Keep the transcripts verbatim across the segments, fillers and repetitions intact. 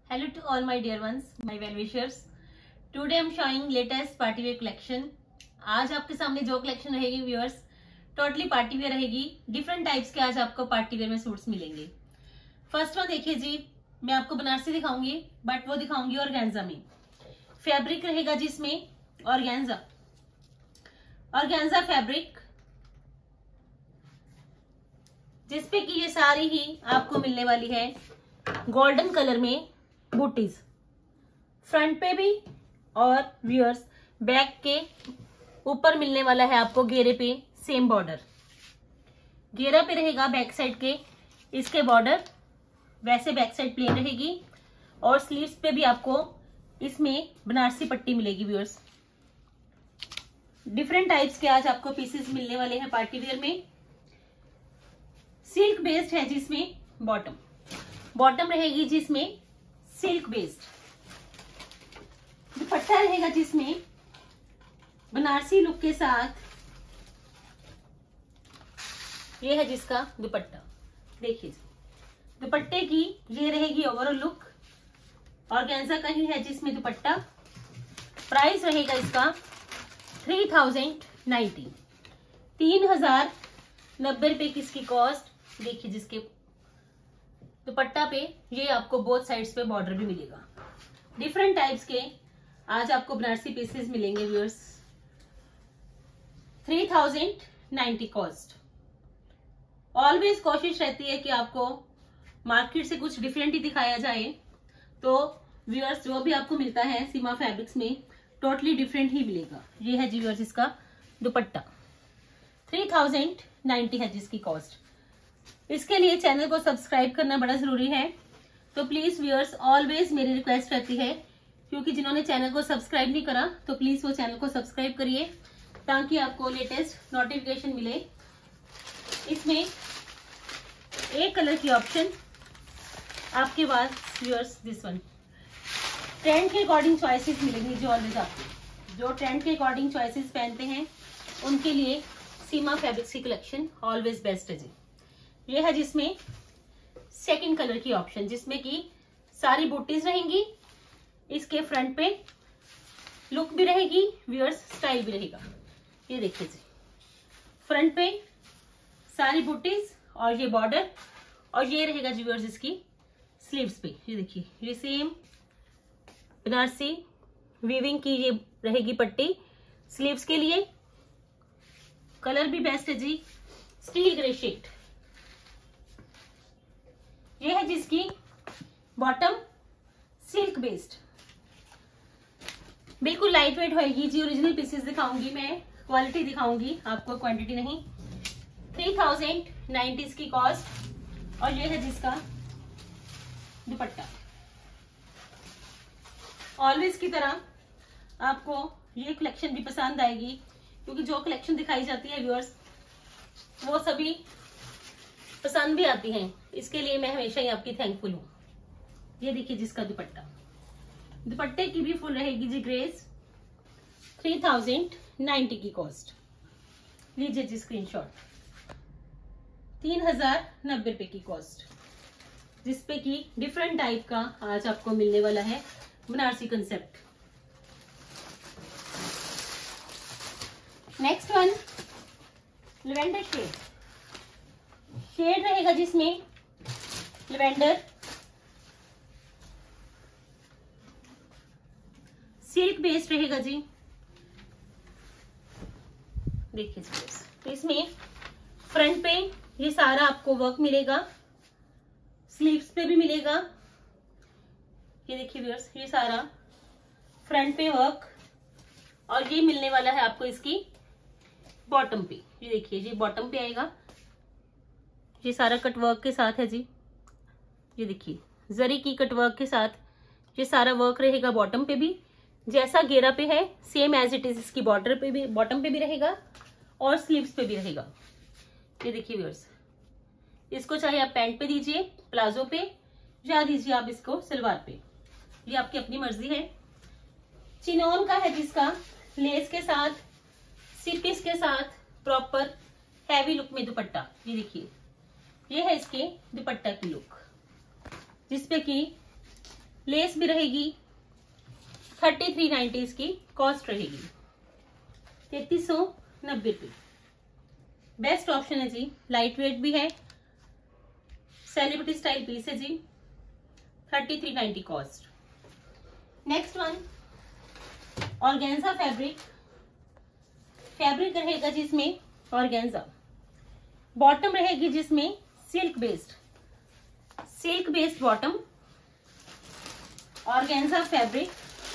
Hello to all my dear ones, my well wishers. Today I am showing latest party wear collection. आज आपके सामने जो collection रहेगी viewers totally party wear रहेगी. Different types के आज आपको पार्टी वेयर में सूट्स मिलेंगे. फर्स्ट वन देखिए जी, मैं आपको बनारसी दिखाऊंगी बट वो दिखाऊंगी ऑर्गेन्जा में. फैब्रिक रहेगा जिसमें ऑर्गेन्जा ऑर्गेन्जा फैब्रिक, जिसपे कि ये सारी ही आपको मिलने वाली है गोल्डन कलर में बूटीज. फ्रंट पे भी और व्यूअर्स बैक के ऊपर मिलने वाला है आपको घेरे पे सेम बॉर्डर. घेरा पे रहेगा बैक साइड के इसके बॉर्डर, वैसे बैक साइड प्लेन रहेगी और स्लीव्स पे भी आपको इसमें बनारसी पट्टी मिलेगी. व्यूअर्स डिफरेंट टाइप्स के आज आपको पीसेस मिलने वाले हैं पार्टी वेयर में. सिल्क बेस्ड है जिसमें बॉटम बॉटम रहेगी जिसमें सिल्क बेस्ड. दुपट्टा रहेगा जिसमें बनारसी लुक के साथ. ये है जिसका दुपट्टा. देखिए दुपट्टे की ये रहेगी ओवरऑल लुक. ऑर्गेन्जा का ही है जिसमें दुपट्टा. प्राइस रहेगा इसका थ्री थाउजेंड नाइन्टी तीन हजार नब्बे रुपए की इसकी कॉस्ट. देखिए जिसके दुपट्टा पे ये आपको बोथ साइड्स पे बॉर्डर भी मिलेगा. डिफरेंट टाइप्स के आज आपको बनारसी पीसेस मिलेंगे viewers. Three thousand ninety cost. Always कोशिश रहती है कि आपको मार्केट से कुछ डिफरेंट ही दिखाया जाए, तो व्यूअर्स जो भी आपको मिलता है सीमा फैब्रिक्स में टोटली डिफरेंट ही मिलेगा. ये है जी व्यूअर्स इसका दुपट्टा. थ्री थाउजेंड नाइन्टी है जिसकी कॉस्ट. इसके लिए चैनल को सब्सक्राइब करना बड़ा जरूरी है, तो प्लीज व्यूअर्स ऑलवेज मेरी रिक्वेस्ट रहती है, क्योंकि जिन्होंने चैनल को सब्सक्राइब नहीं करा तो प्लीज वो चैनल को सब्सक्राइब करिए ताकि आपको लेटेस्ट नोटिफिकेशन मिले. इसमें एक कलर की ऑप्शन आपके पास व्यूअर्स दिस वन. ट्रेंड के अकॉर्डिंग चॉइसेस मिलेंगी जो ऑलवेज आपको जो ट्रेंड के अकॉर्डिंग चॉइसेस पहनते हैं उनके लिए सीमा फैब्रिक्स की कलेक्शन ऑलवेज बेस्ट है जी. ये है जिसमें सेकंड कलर की ऑप्शन, जिसमें कि सारी बूटीज रहेंगी. इसके फ्रंट पे लुक भी रहेगी व्यूअर्स, स्टाइल भी रहेगा. ये देखिए जी फ्रंट पे सारी बूटीज और ये बॉर्डर, और ये रहेगा जी व्यूअर्स इसकी स्लीव्स पे. ये देखिए ये सेम बनारसी वीविंग की ये रहेगी पट्टी स्लीव्स के लिए. कलर भी बेस्ट है जी, स्टील ग्रे शेड. ये है जिसकी बॉटम सिल्क बेस्ड, बिल्कुल लाइट वेट होएगी जी. ओरिजिनल पीसेस दिखाऊंगी मैं, क्वालिटी दिखाऊंगी आपको, क्वांटिटी नहीं. थ्री थाउजेंड नाइन्टी की कॉस्ट. और ये है जिसका दुपट्टा. ऑलवेज की तरह आपको ये कलेक्शन भी पसंद आएगी, क्योंकि जो कलेक्शन दिखाई जाती है व्यूअर्स वो सभी पसंद भी आती हैं. इसके लिए मैं हमेशा ही आपकी थैंकफुल हूँ. ये देखिए जिसका दुपट्टा. दुपट्टे की भी फुल रहेगी जी ग्रेस. थ्री थाउजेंड नाइन्टी की कॉस्ट. लीजिए जी स्क्रीनशॉट. तीन हजार नब्बे रुपए की कॉस्ट, जिसपे की डिफरेंट टाइप का आज आपको मिलने वाला है Banarasi concept. Next one lavender shade. Shade रहेगा जिसमें लेवेंडर. सिल्क बेस्ड रहेगा जी. देखिए तो इसमें फ्रंट पे ये सारा आपको वर्क मिलेगा, स्लीव्स पे भी मिलेगा. ये देखिए व्यूअर्स ये सारा फ्रंट पे वर्क, और ये मिलने वाला है आपको इसकी बॉटम पे. ये देखिए ये बॉटम पे आएगा. ये सारा कटवर्क के साथ है जी. ये देखिए जरी की कटवर्क के साथ ये सारा वर्क रहेगा बॉटम पे भी. जैसा घेरा पे है सेम एज इट इज इसकी बॉर्डर पे भी, बॉटम पे भी रहेगा और स्लीव्स पे भी रहेगा. ये देखिए व्यूअर्स, इसको चाहे आप पैंट पे दीजिए, प्लाजो पे, या दीजिए आप इसको सलवार पे, ये आपकी अपनी मर्जी है. चिनोन का है जिसका लेस के साथ, सीपीस के साथ प्रॉपर हैवी लुक में दुपट्टा. ये देखिए ये है इसके दुपट्टा की लुक, जिसपे कि लेस भी रहेगी, थर्टी थ्री नाइन्टी इसकी कॉस्ट रहेगी, तैतीस सौ नब्बे रुपये। बेस्ट ऑप्शन है जी, लाइट वेट भी है, सेलिब्रिटी स्टाइल पीस है जी, thirty three ninety cost. Next one, organza fabric. Fabric रहेगा जिसमें ऑर्गेन्जा, बॉटम रहेगी जिसमें silk based, silk based bottom, organza fabric.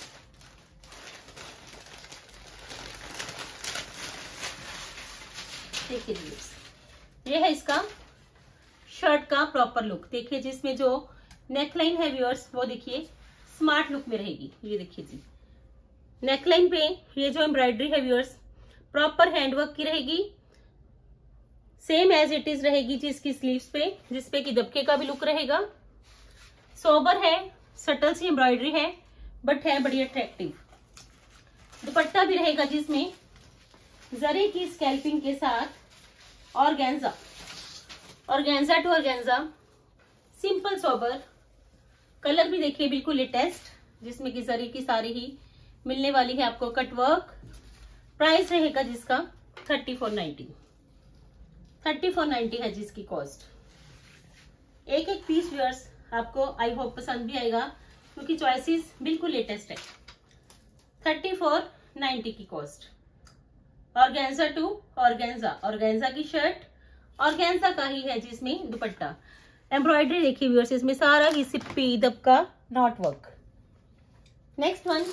देखिए ये है इसका शर्ट का प्रॉपर लुक। देखिए जिसमें जो नेकलाइन है व्यूअर्स वो देखिए स्मार्ट लुक में रहेगी। ये देखिए जी, नेकलाइन पे ये जो एम्ब्रॉयडरी है व्यूअर्स प्रॉपर हैंडवर्क की रहेगी, सेम एज इट इज रहेगी जी इसकी स्लीव्स पे, जिसपे कि दबके का भी लुक रहेगा। सोबर है, सटल सी एम्ब्रॉयडरी है बट है बड़ी अट्रैक्टिव। दुपट्टा भी रहेगा जिसमें जरी की स्कैल्पिंग के साथ organza, organza to organza, simple sober. Colour भी देखिए बिल्कुल लेटेस्ट, जिसमें कि जरी की सारी ही मिलने वाली है आपको कटवर्क। प्राइस रहेगा जिसका thirty four ninety, thirty four ninety है जिसकी कॉस्ट। एक एक पीस व्यूअर्स आपको आई होप पसंद भी आएगा क्योंकि चॉइसेस बिल्कुल लेटेस्ट है। थर्टी फोर नाइन्टी की cost. Organza to organza, organza की शर्ट, ऑर्गेन्जा का ही है जिसमें दुपट्टा। एम्ब्रॉयडरी देखिए व्यूअर्स इसमें सारा ही सिप्पी दबका knot work. Next one,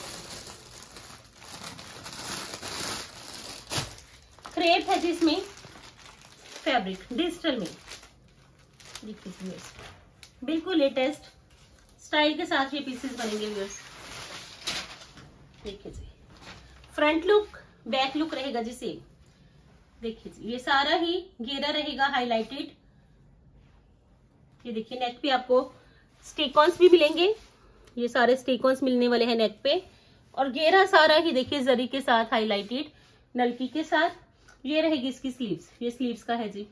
crepe है जिसमें फैब्रिक डिजिटल में, देखिए व्यूअर्स बिल्कुल लेटेस्ट स्टाइल के साथ ये पीसेस बनेंगे व्यूअर्स। देखिए जी, फ्रंट लुक बैक लुक रहेगा जी सेम। देखिए जी, ये सारा ही घेरा रहेगा हाईलाइटेड। ये देखिए नेक पे आपको स्टिकॉन्स भी मिलेंगे, ये सारे स्टिकॉन्स मिलने वाले हैं नेक पे, और घेरा सारा ही देखिए जरी के साथ हाईलाइटेड नलकी के साथ। ये रहेगी इसकी स्लीव्स, ये स्लीव्स का है जी।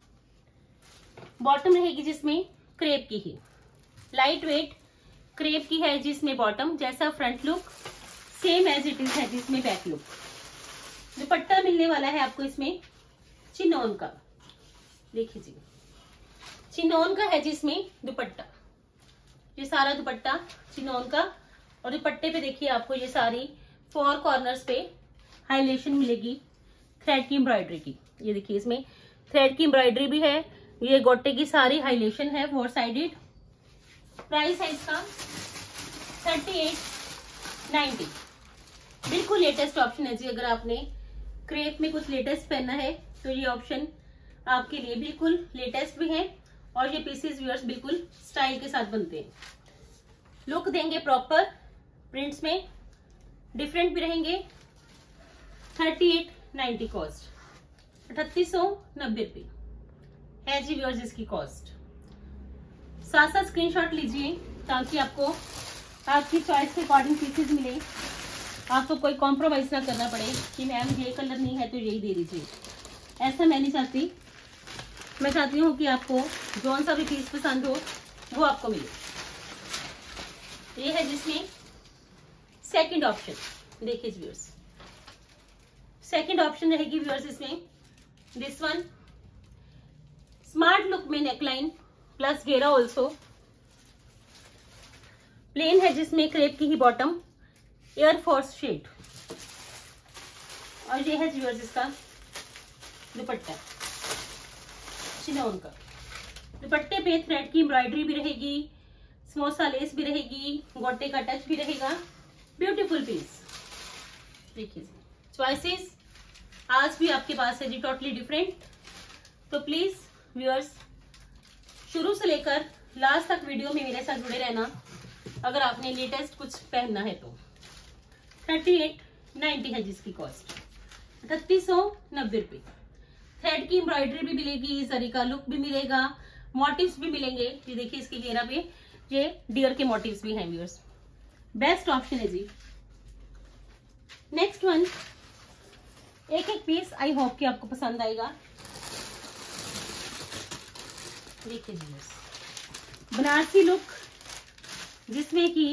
बॉटम रहेगी जिसमें क्रेप की ही, लाइट वेट क्रेप की है जिसमें बॉटम, जैसा front look same as it is है जिसमें बैक लुक। दुपट्टा मिलने वाला है आपको इसमें चिनोन का, देखिए जी चिनोन का है जिसमें दुपट्टा, ये सारा दुपट्टा चिनोन का। और दुपट्टे पे देखिए आपको ये सारी फोर कॉर्नर्स पे हाईलाइटेशन मिलेगी थ्रेड की एम्ब्रॉयडरी की। ये देखिए इसमें थ्रेड की एम्ब्रॉयडरी भी है, ये गोटे की सारी हाईलाइटेशन है फोर साइडेड। प्राइस है इसका थर्टी एट नाइन्टी। बिल्कुल लेटेस्ट ऑप्शन है जी, अगर आपने क्रेप में कुछ लेटेस्ट पहनना है तो ये ऑप्शन आपके लिए बिल्कुल लेटेस्ट भी है, और ये पीसेस व्यूअर्स बिल्कुल स्टाइल के साथ बनते हैं। लुक देंगे प्रॉपर, प्रिंट्स में डिफरेंट भी रहेंगे। थर्टी एट नाइन्टी कॉस्ट, अठतीस सौ नब्बे रुपये है जी व्यूअर्स इसकी कॉस्ट। साथ साथ स्क्रीनशॉट लीजिए ताकि आपको आपकी चॉइस के अकॉर्डिंग पीसेस मिले, आपको कोई कॉम्प्रोमाइज ना करना पड़े कि मैम ये कलर नहीं है तो यही दे दीजिए। ऐसा मैं नहीं चाहती, मैं चाहती हूँ कि आपको जौन सा भी पीस पसंद हो वो आपको मिले। ये है जिसमें सेकंड ऑप्शन, देखिए व्यूअर्स सेकंड ऑप्शन रहेगी व्यूअर्स इसमें दिस वन, स्मार्ट लुक में नेकलाइन प्लस घेरा ऑल्सो, प्लेन है जिसमें क्रेप की ही बॉटम, एयरफोर्स शेड, और ये है व्यूअर्स इसका दुपट्टा चिनोन का। दुपट्टे पे थ्रेड की एम्ब्रॉयडरी भी रहेगी, समोसा लेस भी रहेगी, गोटे का टच भी रहेगा। Beautiful piece. देखिए चॉइसेस आज भी आपके पास है जी टोटली डिफरेंट। तो प्लीज व्यूअर्स शुरू से लेकर लास्ट तक वीडियो में मेरे साथ जुड़े रहना अगर आपने लेटेस्ट कुछ पहनना है तो। थर्टी एट नाइन्टी है जिसकी कॉस्ट, अठतीस सौ नब्बे रुपये। थ्रेड की एम्ब्रॉयडरी भी मिलेगी, जरी का लुक भी मिलेगा, मोटिव्स भी मिलेंगे। ये देखिए इसकी घेरा पे ये डियर के मोटिव्स भी हैं व्यूअर्स। बेस्ट ऑप्शन है जी। नेक्स्ट वन, एक एक पीस आई होप कि आपको पसंद आएगा। देखिए व्यूअर्स बनारसी लुक जिसमें कि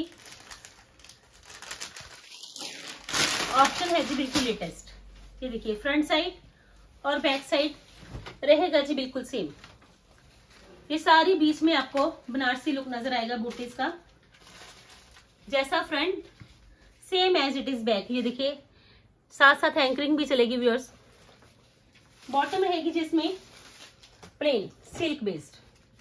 ऑप्शन है जी बिल्कुल लेटेस्ट। ये देखिए फ्रंट साइड और बैक साइड रहेगा जी बिल्कुल सेम। ये सारी बीच में आपको बनारसी लुक नजर आएगा बूटीज का, जैसा front same as it is back. ये देखिए साथ साथ एंकरिंग भी चलेगी व्यूअर्स। बॉटम रहेगी जिसमें प्लेन सिल्क बेस्ड।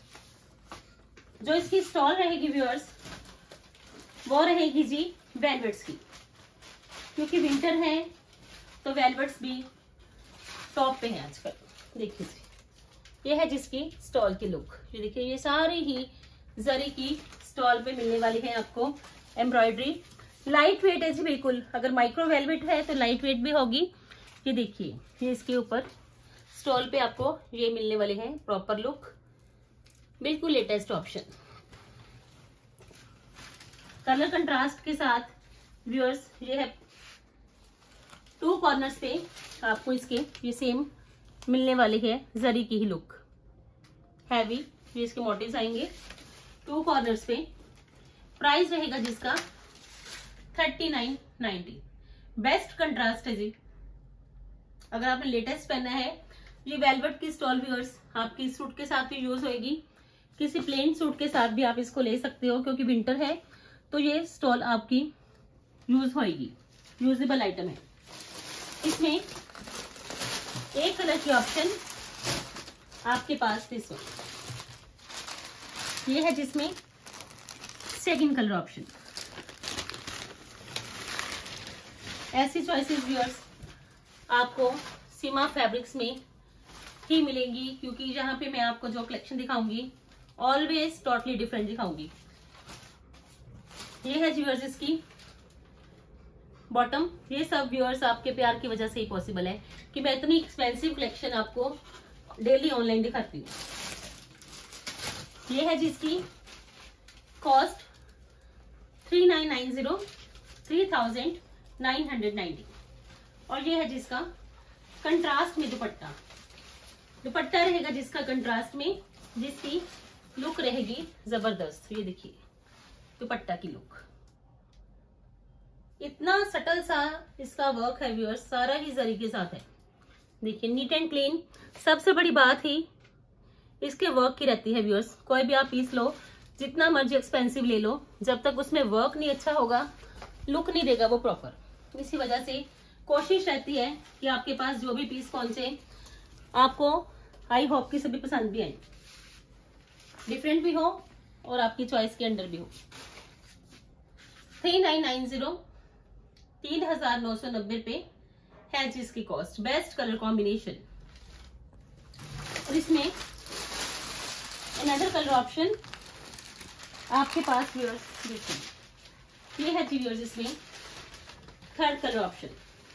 जो इसकी स्टॉल रहेगी व्यूअर्स वो रहेगी जी वेलवेट्स की, क्योंकि विंटर है तो वेलवेट्स भी टॉप पे है आजकल। देखिए जी ये है जिसकी स्टॉल की लुक। ये देखिए ये सारी ही जरी की स्टॉल पे मिलने वाली है आपको एम्ब्रॉयडरी। लाइट वेट है जी बिल्कुल, अगर माइक्रो वेलवेट है तो लाइट वेट भी होगी। ये देखिए ये इसके ऊपर स्टॉल पे आपको ये मिलने वाले हैं प्रॉपर लुक, बिल्कुल लेटेस्ट ऑप्शन। कलर कंट्रास्ट के साथ व्यूअर्स ये है टू कॉर्नर्स पे आपको इसके ये सेम मिलने वाली है जरी की ही लुक। हैवी ये इसके मोटिव्स आएंगे टू कॉर्नर्स पे। प्राइस रहेगा जिसका thirty nine ninety. Best contrast है जी। अगर आपने लेटेस्ट पहना है, ये वेलवेट की स्टॉल व्यूअर्स आपकी सूट के साथ भी यूज होगी, किसी प्लेन सूट के साथ भी आप इसको ले सकते हो, क्योंकि विंटर है तो ये स्टॉल आपकी यूज होगी, यूजेबल आइटम है। इसमें एक कलर की ऑप्शन आपके पास दिस वन, ये है जिसमें सेकंड कलर ऑप्शन। ऐसी चॉइसेस व्यूअर्स आपको सीमा फैब्रिक्स में ही मिलेंगी, क्योंकि यहाँ पे मैं आपको जो कलेक्शन दिखाऊंगी ऑलवेज टोटली डिफरेंट दिखाऊंगी। ये है व्यूअर्स इसकी बॉटम। ये सब व्यूअर्स आपके प्यार की वजह से ही पॉसिबल है कि मैं इतनी एक्सपेंसिव कलेक्शन आपको डेली ऑनलाइन दिखाती हूँ। ये है जिसकी cost three nine nine zero three thousand nine hundred ninety. और ये है जिसका कंट्रास्ट में दुपट्टा। दुपट्टा रहेगा जिसका कंट्रास्ट में, जिसकी लुक रहेगी जबरदस्त। ये देखिए दुपट्टा की लुक, इतना सटल सा इसका वर्क है व्यूअर्स, सारा ही जरी के साथ है। देखिए नीट एंड क्लीन। सबसे बड़ी बात ही इसके वर्क की रहती है व्यूअर्स। कोई भी आप पीस लो, जितना मर्जी एक्सपेंसिव ले लो, जब तक उसमें वर्क नहीं अच्छा होगा लुक नहीं देगा वो प्रॉपर। इसी वजह से कोशिश रहती है कि आपके पास जो भी पीस पहुंचे आपको आई होप की सभी पसंद भी आए, डिफरेंट भी हो और आपकी चॉइस के अंडर भी हो। थ्री नाइन नाइन जीरो तीन हजार नौ सौ नब्बे पे है जिसकी कॉस्ट। Best colour combination. और इसमें अनदर कलर ऑप्शन आपके पास व्यूअर्स देखिए, ये है जी व्यूअर्स इसमें थर्ड कलर ऑप्शन।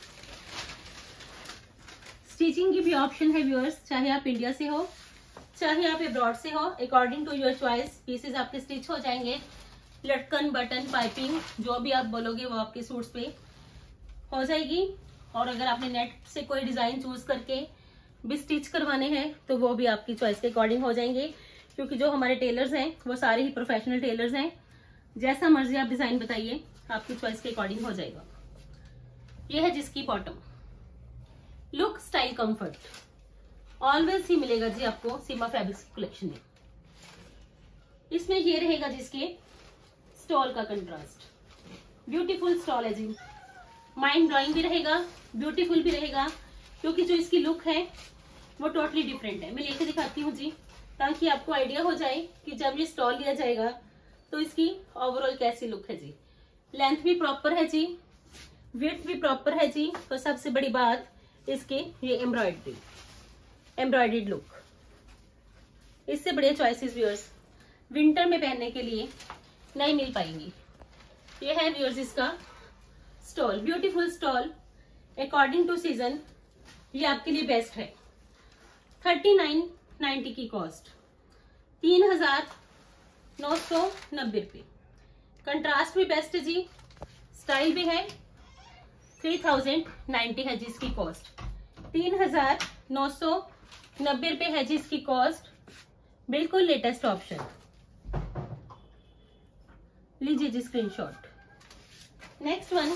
स्टिचिंग की भी ऑप्शन है व्यूअर्स, चाहे आप इंडिया से हो चाहे आप अब्रॉड से हो, according to your choice pieces आपके स्टिच हो जाएंगे। लटकन, बटन, पाइपिंग जो भी आप बोलोगे वो आपके सूट्स पे हो जाएगी। और अगर आपने नेट से कोई डिजाइन चूज करके भी स्टिच करवाने हैं तो वो भी आपकी चॉइस के अकॉर्डिंग हो जाएंगे, क्योंकि जो हमारे टेलर्स हैं वो सारे ही प्रोफेशनल टेलर्स हैं। जैसा मर्जी आप डिजाइन बताइए आपकी चॉइस के अकॉर्डिंग हो जाएगा। ये है जिसकी bottom. Look, style, comfort always ही मिलेगा जी आपको सीमा फैब्रिक्स कलेक्शन में। इसमें ये रहेगा जिसके स्टॉल का कंट्रास्ट। ब्यूटीफुल स्टॉल है जी, माइंड ब्लोइंग भी रहेगा, ब्यूटीफुल भी रहेगा, क्योंकि जो इसकी लुक है वो टोटली डिफरेंट है। मैं लेके दिखाती हूँ जी, ताकि आपको आइडिया हो जाए कि जब ये स्टॉल लिया जाएगा तो इसकी ओवरऑल कैसी लुक है जी। लेंथ भी प्रॉपर है जी, विड्थ भी प्रॉपर है जी। तो सबसे बड़ी बात इसकी ये एम्ब्रॉयडरी, एम्ब्रॉयडर्ड लुक। इससे बड़े चॉइसेस व्यूअर्स विंटर में पहनने के लिए नहीं मिल पाएंगी। ये है व्यूअर्स इसका stole, beautiful stole according to season. ये आपके लिए बेस्ट है। थर्टी नाइन नाइन्टी की कॉस्ट, तीन हजार नौ सौ नब्बे रुपये। कंट्रास्ट भी बेस्ट है जी, स्टाइल भी है। थ्री थाउजेंड नाइन्टी है जिसकी कॉस्ट, तीन हजार नौ सौ नब्बे रुपये है जिसकी कॉस्ट। बिल्कुल लेटेस्ट ऑप्शन। लीजिए जी स्क्रीनशॉट। नेक्स्ट वन,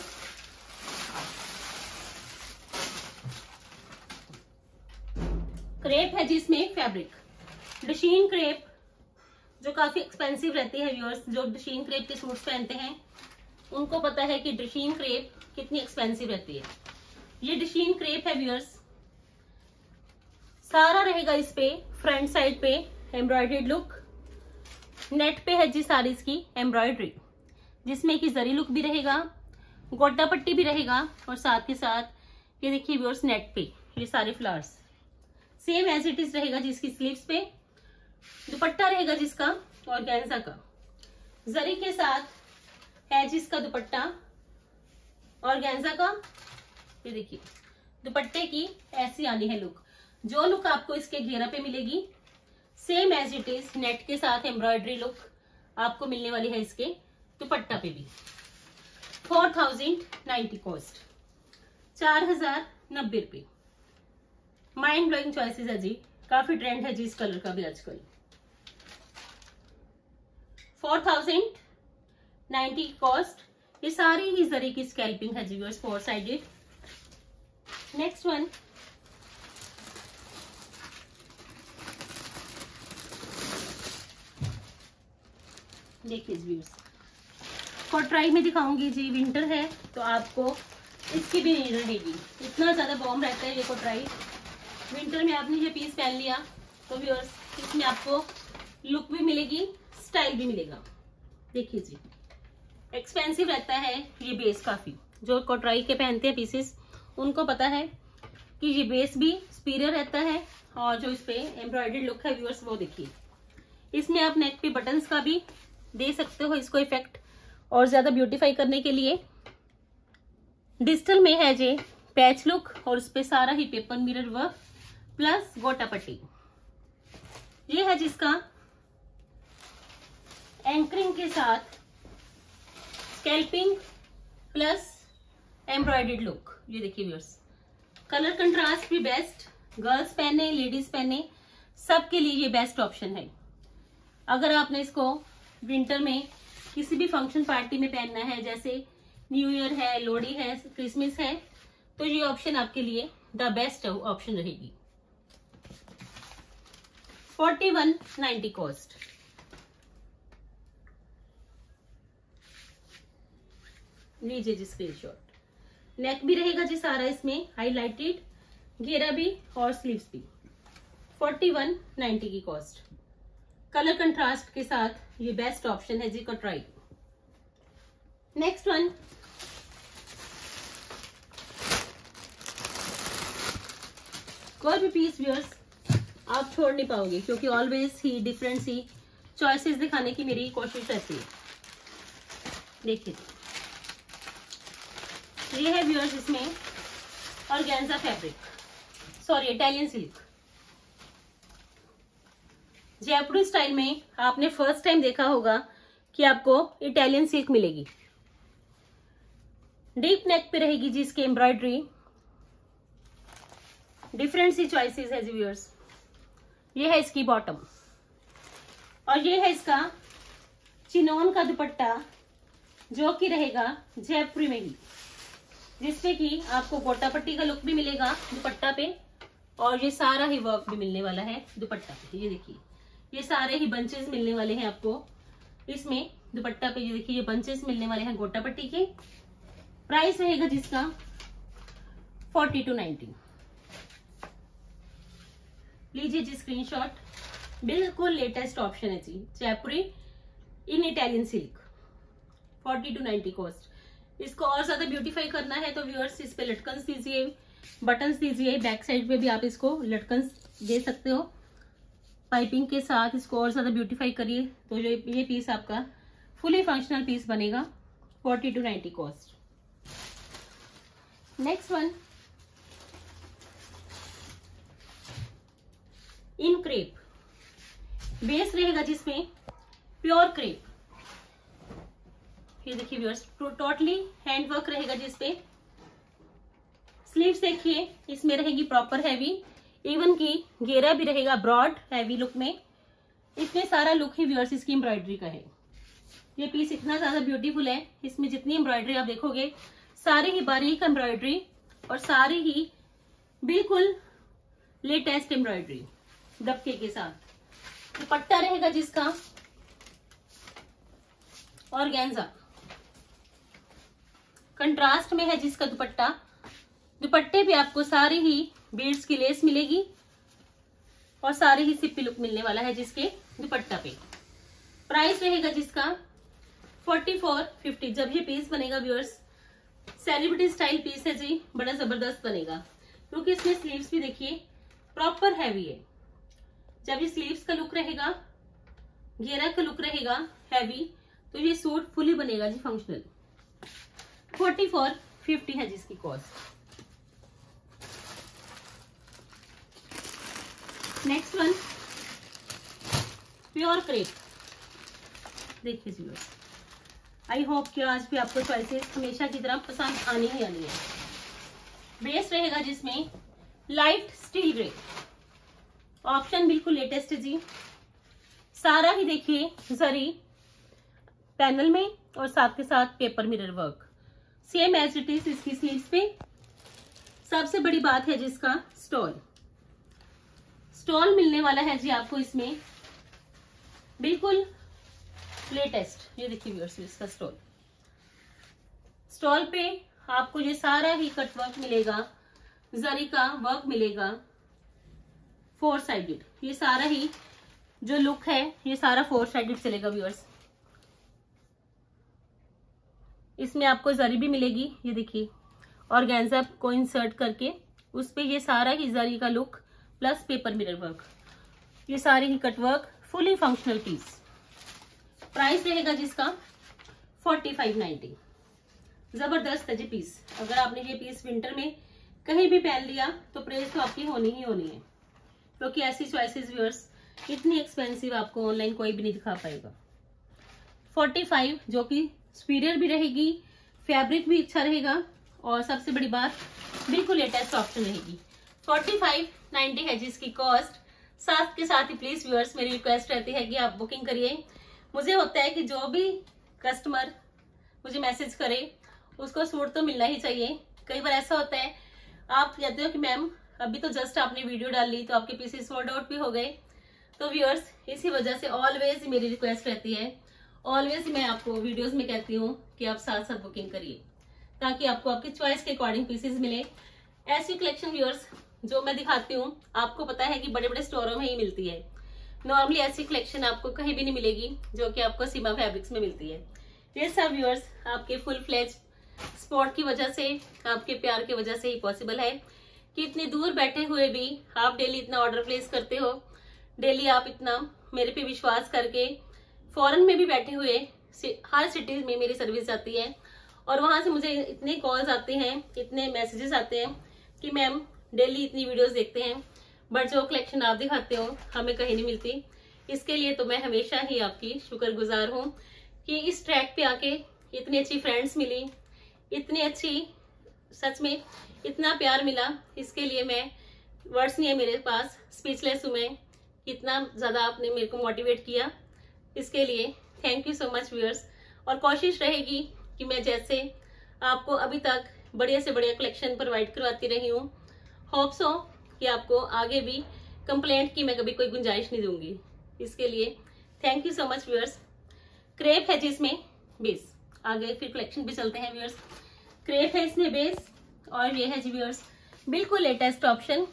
क्रेप है जिसमें फैब्रिक, डशीन क्रेप जो काफी एक्सपेंसिव रहती है व्यूअर्स। जो डशीन क्रेप के सूट्स पहनते हैं उनको पता है कि डशीन क्रेप कितनी एक्सपेंसिव रहती है। ये डशीन क्रेप है व्यूअर्स, सारा रहेगा इस पे फ्रंट साइड पे एम्ब्रॉयडर्ड लुक, नेट पे है जी सारी इसकी एम्ब्रॉयडरी, जिसमें कि जरी लुक भी रहेगा, गोटा पट्टी भी रहेगा, और साथ के साथ ये देखिए व्यूअर्स नेट पे ये सारे flowers same as it is रहेगा जिसकी स्लीव्स पे। दुपट्टा रहेगा जिसका ऑर्गेन्जा का, जरी के साथ है जिसका दुपट्टा ऑर्गेन्जा का। ये देखिए दुपट्टे की ऐसी आनी है लुक, जो लुक आपको इसके घेरा पे मिलेगी same as it is net के साथ एम्ब्रॉयडरी लुक आपको मिलने वाली है इसके दुपट्टा पे भी। फोर थाउजेंड नाइन्टी कॉस्ट, चार हजार नब्बे रुपए। माइंड ब्लोइंग चॉइसेस है जी, काफी ट्रेंड है जी इस कलर का भी आजकल। फोर थाउजेंड नाइन्टी कॉस्ट, ये सारी ही जरी की स्कैल्पिंग है जी viewers, four sided. Next one, देखिए व्यूअर्स कॉटराई में दिखाऊंगी जी। विंटर है तो आपको इसकी भी नहीं रहेगी, इतना ज्यादा बॉम रहता है ये कॉटराई। विंटर में आपने ये पीस पहन लिया तो व्यूअर्स इसमें आपको लुक भी मिलेगी, स्टाइल भी मिलेगा। देखिए जी एक्सपेंसिव रहता है ये बेस काफी, जो कॉटराई के पहनते हैं पीसेस उनको पता है कि ये बेस भी सुपीरियर रहता है, और जो इस पे एम्ब्रॉयडर्ड लुक है व्यूअर्स वो देखिए। इसमें आप नेक पे बटन्स का भी दे सकते हो इसको इफेक्ट और ज्यादा ब्यूटीफाई करने के लिए। डिजिटल में है जे पैच लुक और उस पे सारा ही पेपर मिरर वर्क प्लस गोटा पट्टी। ये है जिसका एंकरिंग के साथ स्कैल्पिंग प्लस एम्ब्रॉयडर्ड लुक। ये देखिए व्यूअर्स कलर कंट्रास्ट भी बेस्ट, गर्ल्स पहने लेडीज पहने सबके लिए ये बेस्ट ऑप्शन है। अगर आपने इसको विंटर में किसी भी फंक्शन पार्टी में पहनना है, जैसे न्यू ईयर है, लोहड़ी है, क्रिसमस है, तो ये ऑप्शन आपके लिए द बेस्ट ऑप्शन रहेगी। Forty one ninety cost. लीजिए जी स्क्रीनशॉट। नेक भी रहेगा जी सारा इसमें हाईलाइटेड, घेरा भी और स्लीव्स भी। फोर्टी वन नाइन्टी की कॉस्ट, कलर कंट्रास्ट के साथ ये बेस्ट ऑप्शन है जी कटराई। नेक्स्ट वन, कोई भी पीस व्यूअर्स आप छोड़ नहीं पाओगे, क्योंकि ऑलवेज ही डिफरेंट सी चॉइसेस दिखाने की मेरी कोशिश रहती है। देखिए ये है व्यूअर्स इसमें organza fabric, sorry Italian silk. Jaipuri style में आपने फर्स्ट टाइम देखा होगा कि आपको इटालियन सिल्क मिलेगी। डीप नेक पे रहेगी जी इसकी एम्ब्रॉयडरी, डिफरेंट सी चॉइसेस है जी व्यूअर्स। ये है इसकी बॉटम और ये है इसका चिनोन का दुपट्टा, जो कि रहेगा जयपुरी में ही, जिसपे कि आपको गोटा पट्टी का लुक भी मिलेगा दुपट्टा पे, और ये सारा ही वर्क भी मिलने वाला है दुपट्टा पे। ये देखिए ये सारे ही बंचेस मिलने वाले हैं आपको इसमें दुपट्टा पे। ये देखिए ये बंचेस मिलने वाले हैं गोटा पट्टी के। प्राइस रहेगा जिसका फोर्टी टू नाइनटी। लीजिए जी स्क्रीनशॉट, बिल्कुल लेटेस्ट ऑप्शन है जी Jaipuri in Italian silk. Forty two ninety cost. इसको और ज्यादा ब्यूटीफाई करना है तो व्यूअर्स इस पे लटकन्स दीजिए, बटन्स दीजिए, बैक साइड पे भी आप इसको लटकन्स दे सकते हो पाइपिंग के साथ। इसको और ज्यादा ब्यूटीफाई करिए तो जो ये पीस आपका फुली फंक्शनल पीस बनेगा। Forty two ninety cost. Next one, in crepe, base रहेगा जिसमें प्योर क्रेप। ये देखिए व्यूअर्स टोटली हैंड वर्क रहेगा जिसपे। स्लीव्स देखिए इसमें रहेगी प्रॉपर हैवी, इवन की घेरा भी रहेगा ब्रॉड हैवी लुक में। इसमें सारा लुक ही व्यूअर्स इसकी एम्ब्रॉयडरी का है। ये पीस इतना ज्यादा ब्यूटीफुल है, इसमें जितनी एम्ब्रॉयडरी आप देखोगे सारी ही बारीक एम्ब्रॉयडरी और सारी ही बिल्कुल लेटेस्ट एम्ब्रॉयडरी दबके के साथ। दुपट्टा रहेगा जिसका ऑर्गेन्जा, कंट्रास्ट में है जिसका दुपट्टा। दुपट्टे पे आपको सारी ही बीड्स की लेस मिलेगी और सारी ही सिप्पी लुक मिलने वाला है जिसके दुपट्टा पे। प्राइस रहेगा जिसका फोर्टी फोर फिफ्टी। जब ये पीस बनेगा व्यूअर्स, सेलिब्रिटी स्टाइल पीस है जी, बड़ा जबरदस्त बनेगा क्योंकि इसमें स्लीव्स भी देखिए प्रॉपर हैवी है। जब ये स्लीव्स का लुक रहेगा, घेरा का लुक रहेगा हैवी, तो ये सूट फुली बनेगा जी फंक्शनल। फोर्टी फोर फिफ्टी है जिसकी cost. Next one pure crepe. देखिए जी, आई होप कि आज भी आपको चॉइसेस हमेशा की तरह पसंद आनी ही आनी है। बेस रहेगा जिसमें लाइट स्टील ग्रे, ऑप्शन बिल्कुल लेटेस्ट है जी। सारा ही देखिए जरी पैनल में और साथ के साथ paper mirror work, same as it is इसकी स्लीव्स पे। सबसे बड़ी बात है जिसका स्टॉल, स्टॉल मिलने वाला है जी आपको इसमें बिल्कुल लेटेस्ट। ये देखिए व्यूअर्स, इसका स्टॉल, स्टॉल पे आपको ये सारा ही कट वर्क मिलेगा, जरी का वर्क मिलेगा, फोर साइडेड। ये सारा ही जो लुक है ये सारा फोर साइडेड चलेगा व्यूअर्स। इसमें आपको जरी भी मिलेगी, ये देखिए ऑर्गेन्जा को इंसर्ट करके उस पे ये सारा ही जरी का look plus paper mirror work, ये सारी ही cut work, fully functional piece. Price रहेगा जिसका फोर्टी फाइव नाइन्टी। जबरदस्त है जी पीस। अगर आपने ये पीस विंटर में कहीं भी पहन लिया तो प्रेस तो आपकी होनी ही होनी है, क्योंकि ऐसी चॉइसेस व्यूअर्स इतनी एक्सपेंसिव आपको ऑनलाइन कोई भी नहीं दिखा पाएगा। फोर्टी फाइव जो कि सुपीरियर भी रहेगी, फैब्रिक भी अच्छा रहेगा और सबसे बड़ी बात बिल्कुल लेटेस्ट ऑप्शन रहेगी। फोर्टी फाइव नाइन्टी है जिसकी कॉस्ट। साथ के साथ ही प्लीज व्यूअर्स मेरी रिक्वेस्ट रहती है कि आप बुकिंग करिए। मुझे होता है कि जो भी कस्टमर मुझे मैसेज करे उसको सूट तो मिलना ही चाहिए। कई बार ऐसा होता है आप कहते हो कि मैम अभी तो जस्ट आपने वीडियो डाल ली तो आपके पीसेस सोल्ड आउट भी हो गए। तो व्यूअर्स इसी वजह से ऑलवेज मेरी रिक्वेस्ट रहती है, ऑलवेज मैं आपको वीडियोस में कहती हूँ कि आप साथ साथ बुकिंग करिए ताकि आपको आपकी चॉइस के अकॉर्डिंग पीसेस मिले। ऐसी कलेक्शन व्यूअर्स जो मैं दिखाती हूँ आपको पता है कि बड़े बड़े स्टोरों में ही मिलती है। नॉर्मली ऐसी कलेक्शन आपको कहीं भी नहीं मिलेगी जो कि आपको सीमा फैब्रिक्स में मिलती है। ये सब व्यूअर्स आपके फुल फ्लेज सपोर्ट की वजह से, आपके प्यार की वजह से ही पॉसिबल है कि इतनी दूर बैठे हुए भी आप डेली इतना ऑर्डर प्लेस करते हो। डेली आप इतना मेरे पे विश्वास करके फॉरेन में भी बैठे हुए हर सिटी में मेरी सर्विस जाती है और वहां से मुझे इतने कॉल्स आते हैं, इतने मैसेजेस आते हैं कि मैम डेली इतनी वीडियोस देखते हैं बट जो कलेक्शन आप दिखाते हो हमें कहीं नहीं मिलती। इसके लिए तो मैं हमेशा ही आपकी शुक्रगुजार हूँ कि इस ट्रैक पे आके इतनी अच्छी फ्रेंड्स मिली, इतनी अच्छी, सच में इतना प्यार मिला। इसके लिए मैं वर्ड्स नहीं है मेरे पास, स्पीचलेस हूँ मैं, इतना ज्यादा आपने मेरे को मोटिवेट किया। इसके लिए thank you so much viewers. और कोशिश रहेगी कि मैं जैसे आपको अभी तक बढ़िया से बढ़िया कलेक्शन प्रोवाइड करवाती रही हूँ, होप्स हो कि आपको आगे भी कंप्लेंट की मैं कभी कोई गुंजाइश नहीं दूंगी। इसके लिए thank you so much viewers. Crepe है जिसमें बेस, आगे फिर कलेक्शन भी चलते हैं व्यूअर्स। क्रेप है इसमें बेस और ये है जी व्यूअर्स बिल्कुल लेटेस्ट ऑप्शन।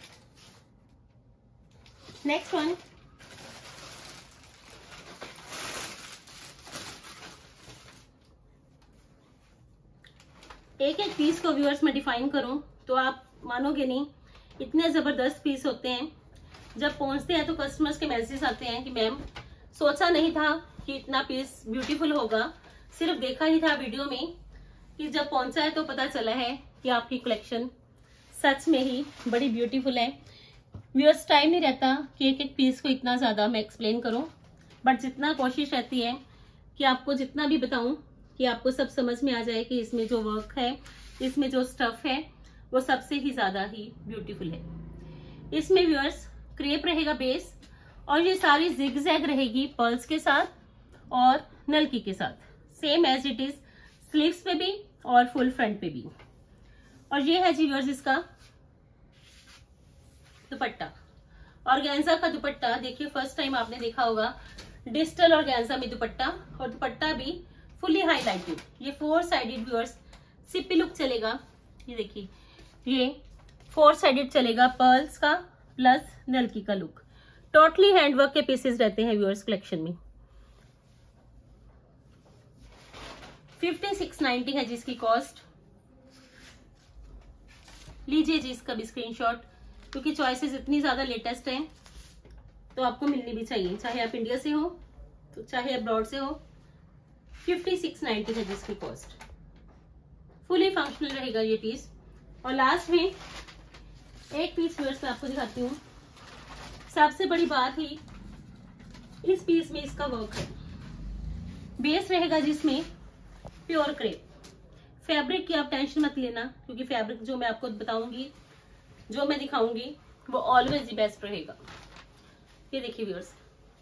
नेक्स्ट वन एक एक पीस को व्यूअर्स मैं डिफाइन करूं तो आप मानोगे नहीं, इतने जबरदस्त पीस होते हैं। जब पहुंचते हैं तो कस्टमर्स के मैसेज आते हैं कि मैम सोचा नहीं था कि इतना पीस ब्यूटीफुल होगा, सिर्फ देखा ही था वीडियो में, कि जब पहुंचा है तो पता चला है कि आपकी कलेक्शन सच में ही बड़ी ब्यूटीफुल है। व्यूअर्स टाइम नहीं रहता कि एक एक पीस को इतना ज्यादा मैं एक्सप्लेन करूं, बट जितना कोशिश रहती है कि आपको जितना भी बताऊं कि आपको सब समझ में आ जाए कि इसमें जो वर्क है, इसमें जो स्टफ है वो सबसे ही ज्यादा ही ब्यूटीफुल है। इसमें व्यूअर्स क्रेप रहेगा बेस और ये सारी जिग जैग रहेगी पर्ल्स के साथ और नलकी के साथ, same as it is sleeves पे भी और फुल फ्रंट पे भी। और ये है जी व्यूअर्स इसका दुपट्टा। ऑर्गेन्जा का दुपट्टा देखिए, फर्स्ट टाइम आपने देखा होगा डिजिटल ऑर्गेन्जा में दुपट्टा, और दुपट्टा भी फुली हाईलाइटेड। ये फोर साइडेड व्यूअर्स सिप्पी लुक चलेगा। ये देखिए ये फोर साइडेड चलेगा, पर्ल्स का प्लस नलकी का लुक। टोटली हैंडवर्क के पीसेस रहते हैं व्यूअर्स कलेक्शन में। फिफ्टी सिक्स नाइनटी है जिसकी कॉस्ट। लीजिए जी इसका भी स्क्रीनशॉट, क्योंकि चॉइसेस इतनी ज्यादा लेटेस्ट हैं तो आपको मिलनी भी चाहिए, चाहे आप इंडिया से हो तो चाहे अब्रॉड से हो। फिफ्टी सिक्स नाइनटी है जिसकी कॉस्ट। फुली फंक्शनल रहेगा ये पीस। और लास्ट में एक पीस व्यूअर्स मैं आपको दिखाती हूँ। सबसे बड़ी बात ही इस पीस में इसका वर्क है। बेस रहेगा जिसमें प्योर क्रेप। फैब्रिक की आप टेंशन मत लेना, क्योंकि फैब्रिक जो मैं आपको बताऊंगी, जो मैं दिखाऊंगी वो ऑलवेज दी बेस्ट रहेगा। ये देखिए viewers,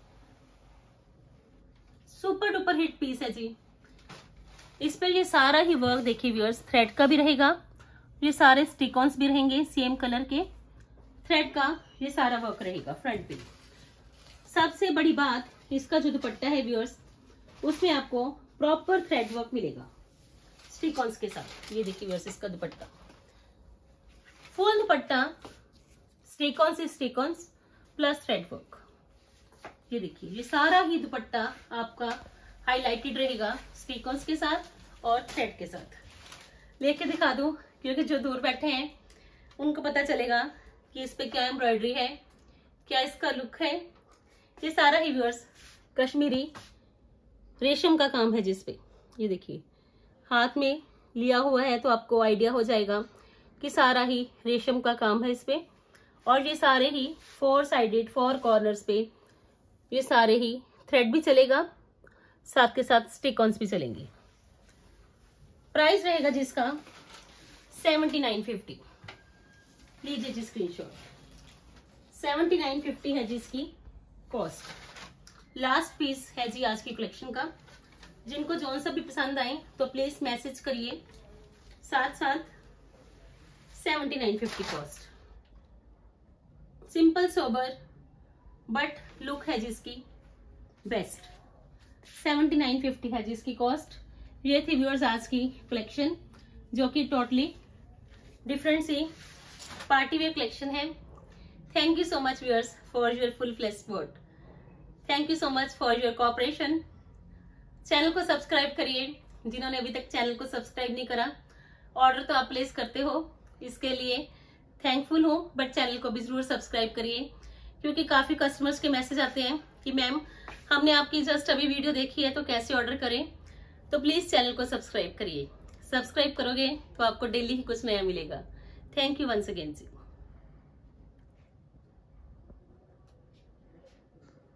super duper hit piece है जी। इस पर ये सारा ही वर्क देखिए व्यूअर्स, थ्रेड का भी रहेगा, ये सारे स्टिकॉन्स भी रहेंगे सेम कलर के, थ्रेड का ये सारा वर्क रहेगा फ्रंट पे। सबसे बड़ी बात, इसका जो दुपट्टा है व्यूअर्स, उसमें आपको प्रॉपर थ्रेड वर्क मिलेगा स्टिकॉन्स के साथ। ये देखिए व्यूअर्स इसका दुपट्टा, फुल दुपट्टा स्टिकॉन से स्टिकॉन्स प्लस थ्रेड वर्क। ये देखिए ये सारा ही दुपट्टा आपका हाईलाइटेड रहेगा स्टिकॉन्स के साथ और थ्रेड के साथ। लेके दिखा दूं, क्योंकि जो दूर बैठे हैं उनको पता चलेगा कि इस पे क्या एम्ब्रॉयडरी है, क्या इसका लुक है। ये सारा ही व्यूअर्स कश्मीरी रेशम का काम है जिस पे, ये देखिए हाथ में लिया हुआ है तो आपको आइडिया हो जाएगा कि सारा ही रेशम का काम है इस पे। और ये सारे ही फोर साइडेड फोर कॉर्नर्स पे ये सारे ही थ्रेड भी चलेगा, साथ के साथ स्टिकॉन्स भी चलेंगे। प्राइस रहेगा जिसका सेवेंटी नाइन फिफ्टी। लीजिए जी स्क्रीनशॉट, सेवेंटी नाइन फिफ्टी है जिसकी कॉस्ट। लास्ट पीस है जी आज की कलेक्शन का। जिनको जौन सा भी पसंद आए तो प्लीज मैसेज करिए, साथ साथ seventy nine fifty cost. Simple sober but look है जिसकी बेस्ट। सेवेंटी नाइन फिफ्टी है जिसकी कॉस्ट। ये थी व्यूअर्स आज की कलेक्शन, जो कि टोटली डिफरेंट सी पार्टी वेयर कलेक्शन है। Thank you so much viewers for your full flesh support. Thank you so much for your cooperation. Channel को सब्सक्राइब करिए, जिन्होंने अभी तक चैनल को सब्सक्राइब नहीं करा। ऑर्डर तो आप प्लेस करते हो, इसके लिए थैंकफुल हूँ, बट चैनल को भी जरूर सब्सक्राइब करिए, क्योंकि काफी कस्टमर्स के मैसेज आते हैं कि मैम हमने आपकी जस्ट अभी वीडियो देखी है तो कैसे ऑर्डर करें। तो प्लीज चैनल को सब्सक्राइब करिए। सब्सक्राइब करोगे तो आपको डेली ही कुछ नया मिलेगा। Thank you once again ji.